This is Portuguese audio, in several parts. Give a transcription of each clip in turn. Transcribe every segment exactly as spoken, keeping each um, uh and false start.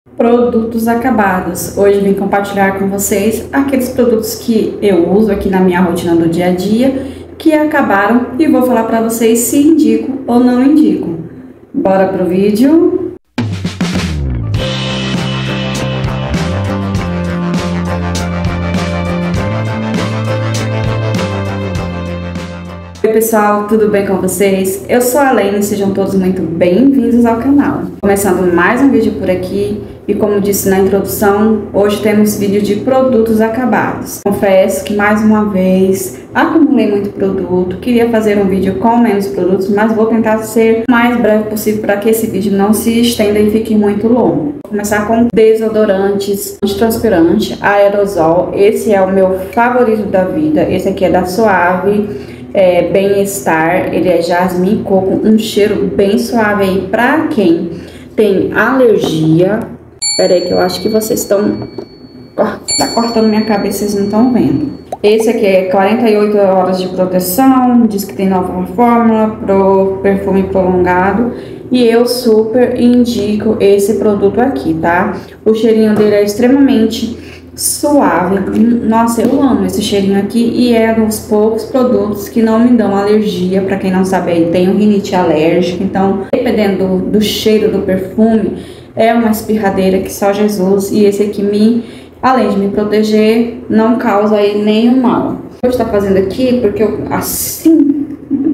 Produtos acabados. Hoje vim compartilhar com vocês aqueles produtos que eu uso aqui na minha rotina do dia a dia, que acabaram, e vou falar para vocês se indico ou não indico. Bora pro vídeo. Oi pessoal, tudo bem com vocês? Eu sou a Lene, sejam todos muito bem-vindos ao canal. Começando mais um vídeo por aqui, e como disse na introdução, hoje temos vídeo de produtos acabados. Confesso que mais uma vez acumulei muito produto, queria fazer um vídeo com menos produtos, mas vou tentar ser o mais breve possível para que esse vídeo não se estenda e fique muito longo. Vou começar com desodorantes antitranspirante, aerosol. Esse é o meu favorito da vida, esse aqui é da Suave. É, Bem-Estar, ele é jasmim coco, um cheiro bem suave aí pra quem tem alergia. Pera aí que eu acho que vocês estão... Tá cortando minha cabeça, vocês não estão vendo. Esse aqui é quarenta e oito horas de proteção, diz que tem nova fórmula pro perfume prolongado. E eu super indico esse produto aqui, tá? O cheirinho dele é extremamente suave. Nossa, eu amo esse cheirinho aqui e é um dos poucos produtos que não me dão alergia. Para quem não sabe, aí tem um rinite alérgica, então dependendo do, do cheiro do perfume, é uma espirradeira que só Jesus. E esse aqui, me, além de me proteger, não causa aí nenhum mal. Eu estou fazendo aqui porque eu assim...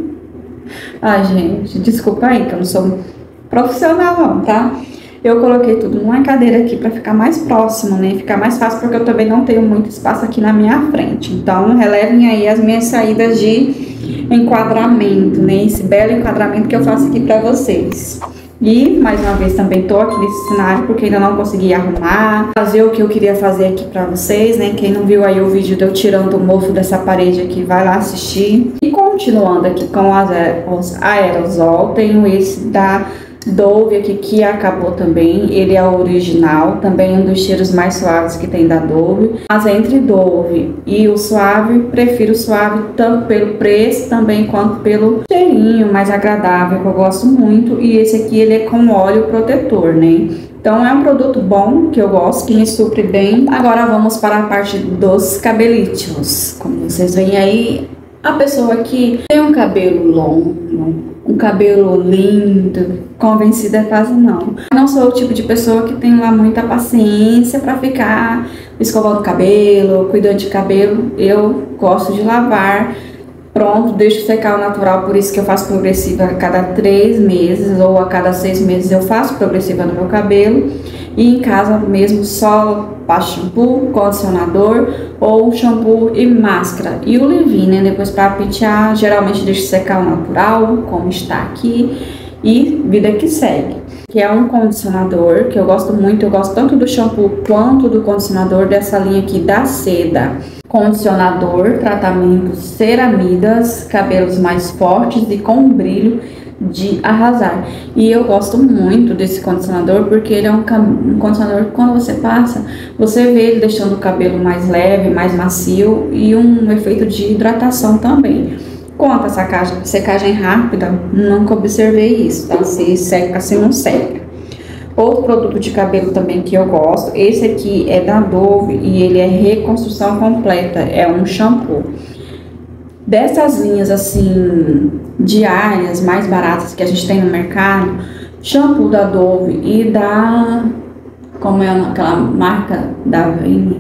Ai gente, desculpa aí que eu não sou profissional não, tá? Eu coloquei tudo numa cadeira aqui para ficar mais próximo, né? Ficar mais fácil, porque eu também não tenho muito espaço aqui na minha frente. Então, relevem aí as minhas saídas de enquadramento, né? Esse belo enquadramento que eu faço aqui para vocês. E, mais uma vez, também tô aqui nesse cenário porque ainda não consegui arrumar, fazer o que eu queria fazer aqui para vocês, né? Quem não viu aí o vídeo de eu tirando o mofo dessa parede aqui, vai lá assistir. E continuando aqui com os aerosol, tenho esse da Dove aqui, que acabou também. Ele é o original, também um dos cheiros mais suaves que tem da Dove. Mas entre Dove e o suave, prefiro o suave tanto pelo preço também quanto pelo cheirinho mais agradável, que eu gosto muito. E esse aqui ele é com óleo protetor, né? Então é um produto bom, que eu gosto, que me supre bem. Agora vamos para a parte dos cabelitos. Como vocês veem aí, a pessoa que tem um cabelo longo, um cabelo lindo, convencida quase não. Eu não sou o tipo de pessoa que tem lá muita paciência para ficar escovando o cabelo, cuidando de cabelo. Eu gosto de lavar, pronto, deixo secar o natural, por isso que eu faço progressiva a cada três meses ou a cada seis meses eu faço progressiva no meu cabelo. E em casa mesmo só passo shampoo, condicionador ou shampoo e máscara. E o leave-in, né? Depois para pentear, geralmente deixo secar o natural, como está aqui. E vida que segue. Que é um condicionador que eu gosto muito. Eu gosto tanto do shampoo quanto do condicionador dessa linha aqui da Seda. Condicionador, tratamento ceramidas, cabelos mais fortes e com brilho de arrasar. E eu gosto muito desse condicionador porque ele é um, um condicionador que quando você passa, você vê ele deixando o cabelo mais leve, mais macio e um efeito de hidratação também. Quanto a secagem, secagem rápida, nunca observei isso, tá? Se seca, se não seca. Outro produto de cabelo também que eu gosto, esse aqui é da Dove e ele é reconstrução completa, é um shampoo. Dessas linhas assim, diárias, mais baratas que a gente tem no mercado, shampoo da Dove e da... Como é aquela marca da Avene?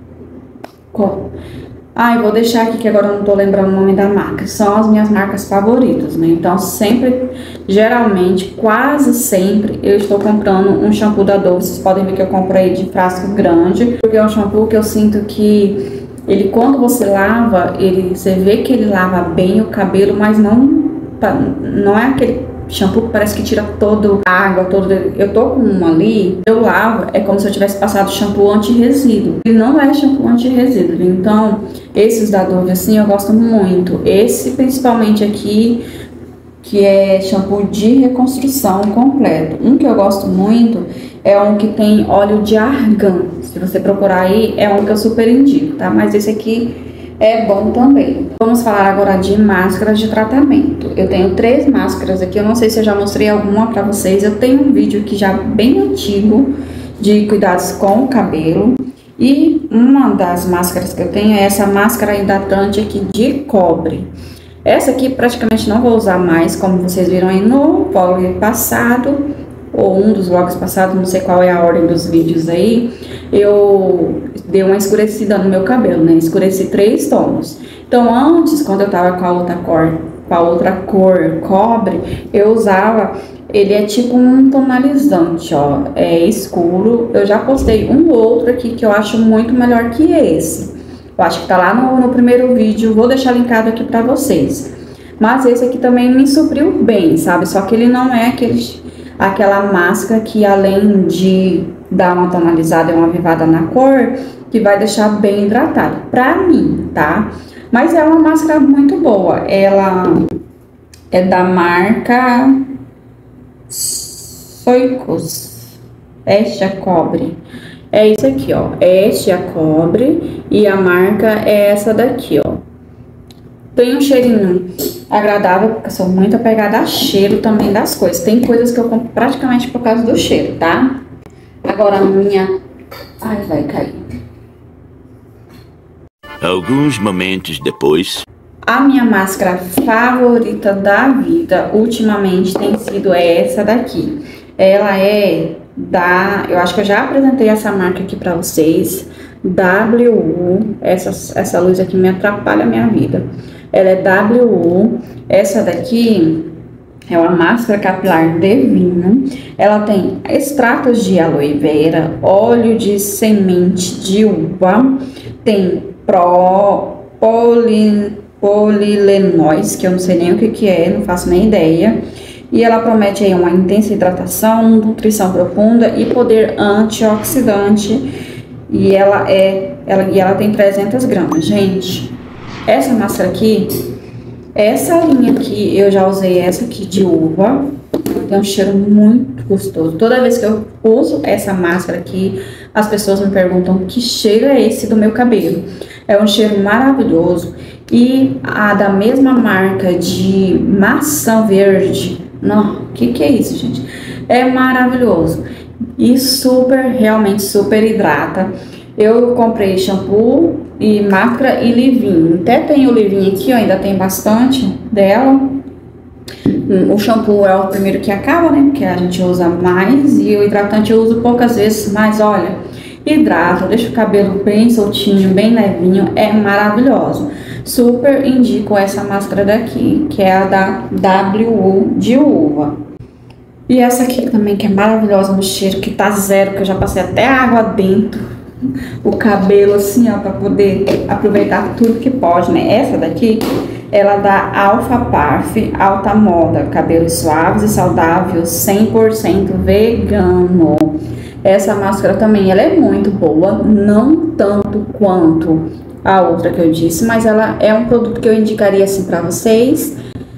Ah, eu vou deixar aqui que agora eu não tô lembrando o nome da marca. São as minhas marcas favoritas, né? Então sempre, geralmente, quase sempre, eu estou comprando um shampoo da Dove. Vocês podem ver que eu comprei de frasco grande, porque é um shampoo que eu sinto que ele, quando você lava, ele, você vê que ele lava bem o cabelo, mas não, não é aquele shampoo que parece que tira toda a água, todo. Eu tô com um ali, eu lavo, é como se eu tivesse passado shampoo anti-resíduo. Ele não é shampoo anti-resíduo, então esses da Dove assim eu gosto muito. Esse principalmente aqui, que é shampoo de reconstrução completo. Um que eu gosto muito é um que tem óleo de argan. Se você procurar aí, é um que eu super indico, tá? Mas esse aqui é bom também. Vamos falar agora de máscaras de tratamento. Eu tenho três máscaras aqui, eu não sei se eu já mostrei alguma pra vocês. Eu tenho um vídeo aqui já bem antigo, de cuidados com o cabelo. E uma das máscaras que eu tenho é essa máscara hidratante aqui de cobre. Essa aqui praticamente não vou usar mais, como vocês viram aí no vlog passado, ou um dos vlogs passados, não sei qual é a ordem dos vídeos aí. Eu dei uma escurecida no meu cabelo, né? Escureci três tons. Então antes, quando eu tava com a outra cor, com a outra cor cobre, eu usava, ele é tipo um tonalizante, ó, é escuro. Eu já postei um outro aqui que eu acho muito melhor que esse. Eu acho que tá lá no, no primeiro vídeo, vou deixar linkado aqui pra vocês. Mas esse aqui também me supriu bem, sabe? Só que ele não é aquele, aquela máscara que além de dar uma tonalizada e uma avivada na cor, que vai deixar bem hidratado, pra mim, tá? Mas é uma máscara muito boa. Ela é da marca Soicos. Este a cobre. É isso aqui, ó. Este a cobre e a marca é essa daqui, ó. Tem um cheirinho agradável, porque eu sou muito apegada a cheiro também das coisas. Tem coisas que eu compro praticamente por causa do cheiro, tá? Agora a minha... Ai, vai cair. Alguns momentos depois... A minha máscara favorita da vida ultimamente tem sido essa daqui. Ela é da... Eu acho que eu já apresentei essa marca aqui pra vocês. W U. Essa, essa luz aqui me atrapalha a minha vida. Ela é W U. Essa daqui é uma máscara capilar divina. Ela tem extratos de aloe vera, óleo de semente de uva, tem pro, poli, polilenóis, que eu não sei nem o que, que é, não faço nem ideia. E ela promete aí uma intensa hidratação, nutrição profunda e poder antioxidante. E ela é, ela, e ela tem trezentas gramas, gente. Essa máscara aqui, essa linha aqui, eu já usei essa aqui de uva. Tem um cheiro muito gostoso. Toda vez que eu uso essa máscara aqui, as pessoas me perguntam que cheiro é esse do meu cabelo. É um cheiro maravilhoso. E a da mesma marca de maçã verde. Não, que que é isso, gente? É maravilhoso. E super, realmente super hidrata. Eu comprei shampoo e máscara e leave-in. Até tem o leave-in aqui, ó, ainda tem bastante dela. O shampoo é o primeiro que acaba, né? Porque a gente usa mais. E o hidratante eu uso poucas vezes, mas olha, hidrata, deixa o cabelo bem soltinho, bem levinho. É maravilhoso. Super indico essa máscara daqui, que é a da W U de uva. E essa aqui também, que é maravilhosa no cheiro, que tá zero, que eu já passei até água dentro. O cabelo assim, ó, pra poder aproveitar tudo que pode, né? Essa daqui, ela dá Alpha Parf, alta moda, cabelos suaves e saudáveis, cem por cento vegano. Essa máscara também, ela é muito boa, não tanto quanto a outra que eu disse, mas ela é um produto que eu indicaria assim pra vocês.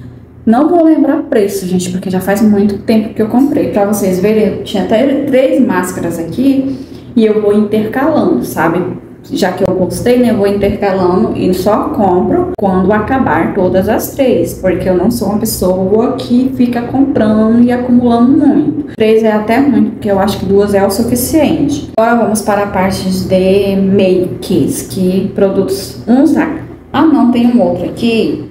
Não vou lembrar preço, gente, porque já faz muito tempo que eu comprei. Pra vocês verem, eu tinha até três máscaras aqui e eu vou intercalando, sabe? Já que eu gostei, né, eu vou intercalando e só compro quando acabar todas as três. Porque eu não sou uma pessoa que fica comprando e acumulando muito. Três é até muito, porque eu acho que duas é o suficiente. Agora vamos para a parte de makes, que produtos... Uns... Ah, não, tem um outro aqui.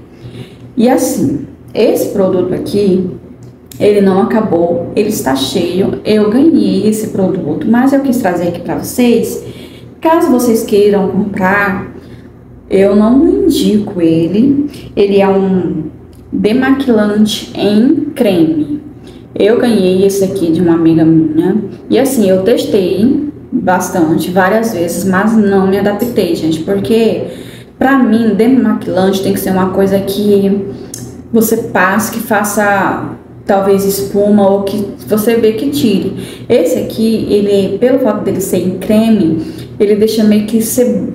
E assim... Esse produto aqui, ele não acabou, ele está cheio. Eu ganhei esse produto, mas eu quis trazer aqui para vocês. Caso vocês queiram comprar, eu não indico ele. Ele é um demaquilante em creme. Eu ganhei esse aqui de uma amiga minha. E assim, eu testei bastante, várias vezes, mas não me adaptei, gente. Porque, pra mim, demaquilante tem que ser uma coisa que... você passa, que faça talvez espuma ou que você vê que tire. Esse aqui, ele, pelo fato dele ser em creme, ele deixa meio que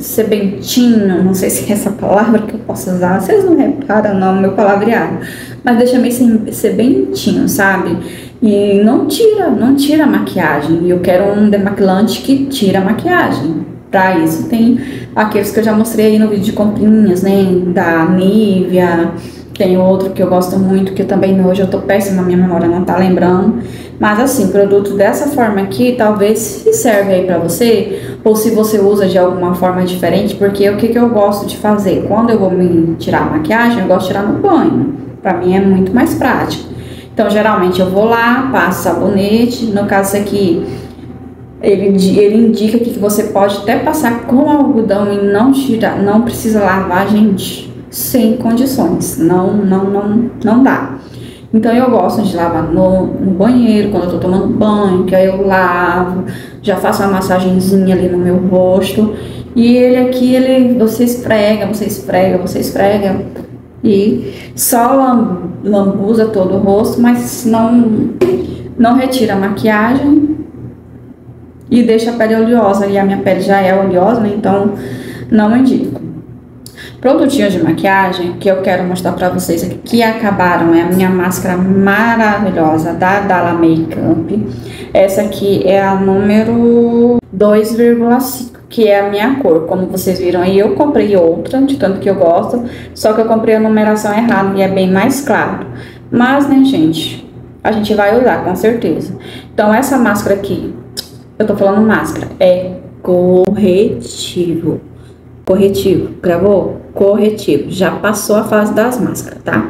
sebentinho, não sei se é essa palavra que eu posso usar, vocês não reparam não no meu palavreado, mas deixa meio sebentinho, sabe? E não tira, não tira a maquiagem. E eu quero um demaquilante que tira a maquiagem. Pra isso tem aqueles que eu já mostrei aí no vídeo de comprinhas, né? Da Nivea. Tem outro que eu gosto muito, que também hoje eu tô péssima, minha memória não tá lembrando, Mas assim, produto dessa forma aqui, talvez se serve aí pra você, ou se você usa de alguma forma diferente, porque o que, que eu gosto de fazer? Quando eu vou me tirar a maquiagem, eu gosto de tirar no banho. Pra mim é muito mais prático. Então, geralmente eu vou lá, passo sabonete, no caso esse aqui, ele, ele indica que você pode até passar com algodão e não tirar, não precisa lavar, gente, sem condições, não, não, não, não dá. Então eu gosto de lavar no, no banheiro, quando eu tô tomando banho, que aí eu lavo, já faço uma massagenzinha ali no meu rosto. E ele aqui, ele, você esfrega, você esfrega, você esfrega e só lambuza todo o rosto, mas não, não retira a maquiagem e deixa a pele oleosa. E a minha pele já é oleosa, né? Então não indico. Produtinhos de maquiagem que eu quero mostrar pra vocês aqui, que acabaram, é a minha máscara maravilhosa da Dalla Makeup. Essa aqui é a número dois vírgula cinco, que é a minha cor. Como vocês viram aí, eu comprei outra, de tanto que eu gosto, só que eu comprei a numeração errada e é bem mais claro. Mas, né, gente, a gente vai usar, com certeza. Então, essa máscara aqui, eu tô falando máscara, é corretivo. Corretivo, gravou? Corretivo, já passou a fase das máscaras, tá?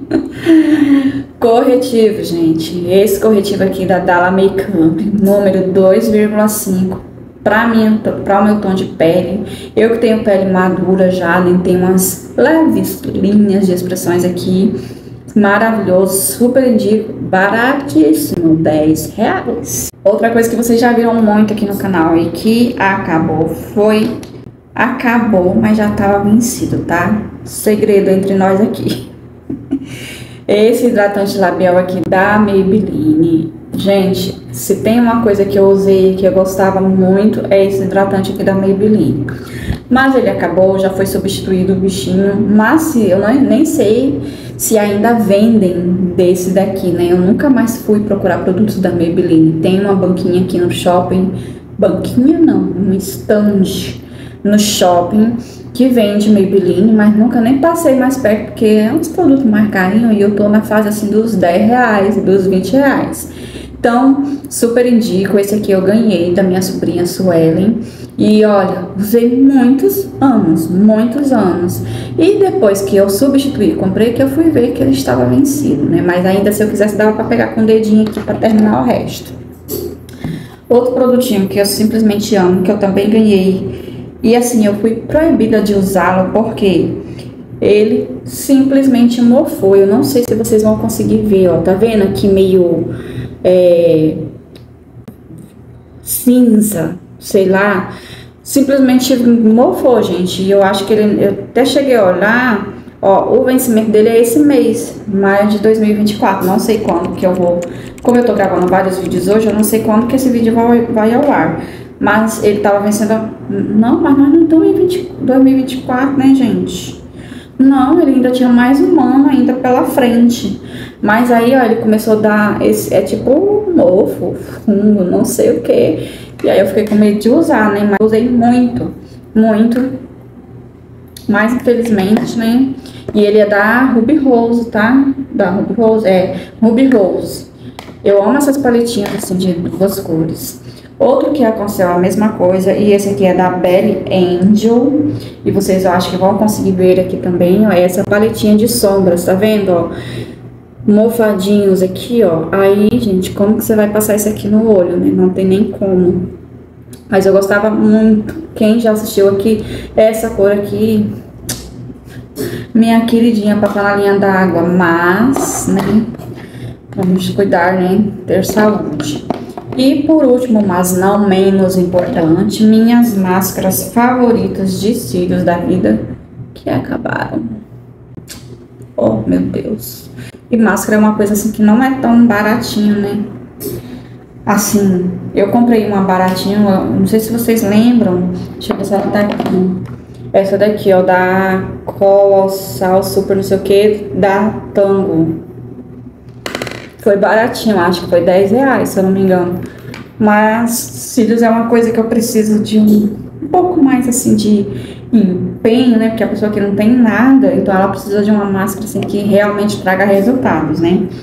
Corretivo, gente, esse corretivo aqui da Dalla Makeup, número dois vírgula cinco, pra mim, para o meu tom de pele. Eu que tenho pele madura já, nem né? Tem umas leves linhas de expressões aqui, maravilhoso, super indico, baratíssimo, dez reais. Outra coisa que vocês já viram muito aqui no canal e que acabou foi... Acabou, mas já estava vencido, tá? Segredo entre nós aqui. Esse hidratante labial aqui da Maybelline. Gente, se tem uma coisa que eu usei que eu gostava muito, é esse hidratante aqui da Maybelline. Mas ele acabou, já foi substituído o bichinho. Mas se, eu não, nem sei se ainda vendem desse daqui, né? Eu nunca mais fui procurar produtos da Maybelline. Tem uma banquinha aqui no shopping. Banquinha não, um stand no shopping que vende Maybelline, mas nunca nem passei mais perto, porque é uns produtos mais carinhos e eu tô na fase assim dos dez reais, dos vinte reais. Então, super indico. Esse aqui eu ganhei da minha sobrinha Suelen. E olha, usei muitos anos, muitos anos. E depois que eu substituí, comprei, que eu fui ver que ele estava vencido, né? Mas ainda se eu quisesse dava pra pegar com o dedinho aqui pra terminar o resto. Outro produtinho que eu simplesmente amo, que eu também ganhei. E assim, eu fui proibida de usá-lo porque ele simplesmente mofou. Eu não sei se vocês vão conseguir ver, ó. Tá vendo aqui meio é, cinza, sei lá. Simplesmente mofou, gente. E eu acho que ele... Eu até cheguei a olhar, ó. O vencimento dele é esse mês, maio de dois mil e vinte e quatro. Não sei quando que eu vou... Como eu tô gravando vários vídeos hoje, eu não sei quando que esse vídeo vai, vai ao ar. Mas ele tava vencendo... Não, mas nós não estamos em dois mil e vinte e quatro, né, gente? Não, ele ainda tinha mais um ano ainda pela frente. Mas aí, ó, ele começou a dar... esse É tipo mofo, fungo, não sei o que. E aí eu fiquei com medo de usar, né? Mas eu usei muito, muito. Mas infelizmente, né? E ele é da Ruby Rose, tá? Da Ruby Rose, é Ruby Rose. Eu amo essas paletinhas assim de duas cores. Outro que aconselho a mesma coisa, e esse aqui é da Belly Angel, e vocês eu acho que vão conseguir ver aqui também, ó, essa paletinha de sombras, tá vendo, ó, mofadinhos aqui, ó. Aí, gente, como que você vai passar isso aqui no olho, né? Não tem nem como. Mas eu gostava muito, quem já assistiu aqui, essa cor aqui, minha queridinha pra panelinha d'água, mas, né, vamos cuidar, né, ter saúde. E por último, mas não menos importante, minhas máscaras favoritas de cílios da vida que acabaram. Oh, meu Deus. E máscara é uma coisa assim que não é tão baratinho, né? Assim, eu comprei uma baratinha, não sei se vocês lembram. Deixa eu ver se ela tá aqui. Essa daqui, ó, da Colossal Super não sei o que, da Tango. Foi baratinho, acho que foi dez reais, se eu não me engano. Mas cílios é uma coisa que eu preciso de um, um pouco mais assim de empenho, né? Porque a pessoa que não tem nada, então ela precisa de uma máscara assim que realmente traga resultados, né?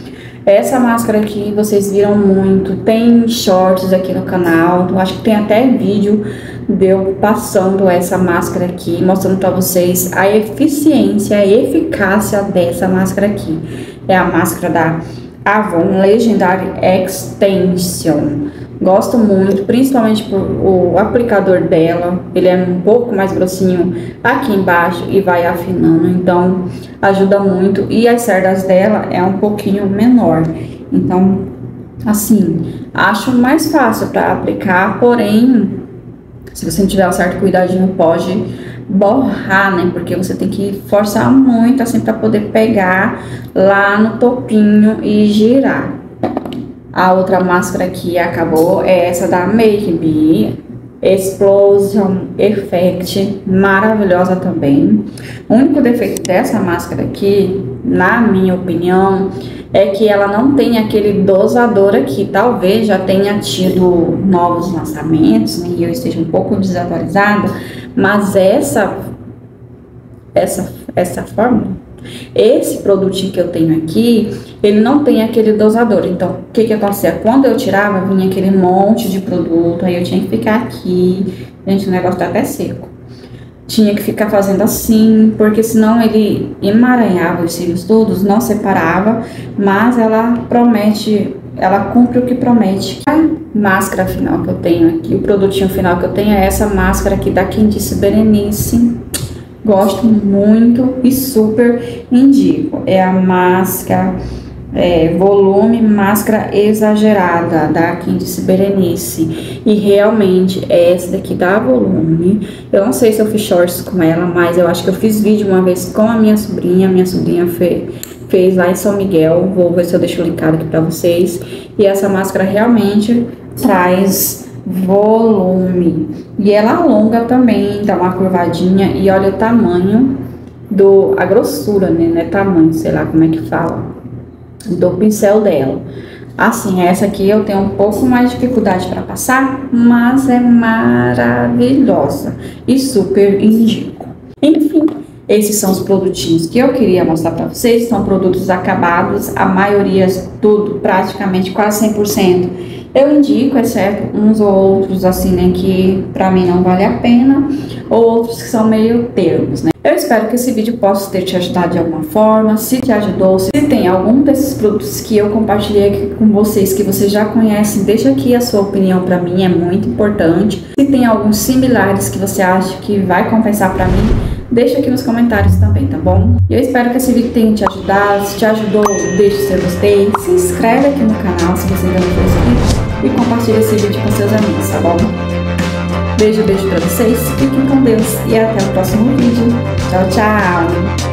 Essa máscara aqui vocês viram muito, tem shorts aqui no canal, eu acho que tem até vídeo de eu passando essa máscara aqui, mostrando para vocês a eficiência, a eficácia dessa máscara aqui. É a máscara da Avon Legendary Extension. Gosto muito, principalmente por o aplicador dela. Ele é um pouco mais grossinho aqui embaixo e vai afinando, então ajuda muito. E as cerdas dela é um pouquinho menor, então assim, acho mais fácil para aplicar, porém, se você não tiver um certo cuidadinho, pode borrar, né? Porque você tem que forçar muito assim para poder pegar lá no topinho e girar. A outra máscara que acabou é essa da Make Me Explosion Effect, maravilhosa também. O único defeito dessa máscara aqui, na minha opinião, é que ela não tem aquele dosador aqui. Talvez já tenha tido novos lançamentos, né, e eu esteja um pouco desatualizada, mas essa essa essa fórmula, esse produtinho que eu tenho aqui, ele não tem aquele dosador. Então, o que que acontecia? Quando eu tirava, vinha aquele monte de produto, aí eu tinha que ficar aqui. Gente, o negócio tá até seco. Tinha que ficar fazendo assim, porque senão ele emaranhava os cílios todos, não separava, mas ela promete, ela cumpre o que promete. A máscara final que eu tenho aqui, o produtinho final que eu tenho é essa máscara aqui da Quem Disse Berenice. Gosto muito e super indico. É a máscara é, volume máscara exagerada da Quem Disse Berenice. E realmente é essa daqui da volume. Eu não sei se eu fiz shorts com ela, mas eu acho que eu fiz vídeo uma vez com a minha sobrinha. Minha sobrinha fez, fez lá em São Miguel. Vou ver se eu deixo linkado aqui pra vocês. E essa máscara realmente traz volume, e ela alonga também, dá uma curvadinha. E olha o tamanho do, a grossura, né, não é tamanho, sei lá como é que fala, do pincel dela. Assim, essa aqui eu tenho um pouco mais de dificuldade para passar, mas é maravilhosa e super indico. Enfim, esses são os produtinhos que eu queria mostrar para vocês. São produtos acabados, a maioria, tudo, praticamente quase cem por cento. Eu indico, exceto uns ou outros, assim, né, que pra mim não vale a pena, ou outros que são meio termos, né. Eu espero que esse vídeo possa ter te ajudado de alguma forma. Se te ajudou, se tem algum desses produtos que eu compartilhei aqui com vocês, que vocês já conhecem, deixa aqui a sua opinião, pra mim é muito importante. Se tem alguns similares que você acha que vai compensar pra mim, deixa aqui nos comentários também, tá bom? E eu espero que esse vídeo tenha te ajudado. Se te ajudou, deixe seu gostei, se inscreve aqui no canal se você ainda não for inscrito e compartilha esse vídeo com seus amigos, tá bom? Beijo, beijo pra vocês, fiquem com Deus e até o próximo vídeo. Tchau, tchau!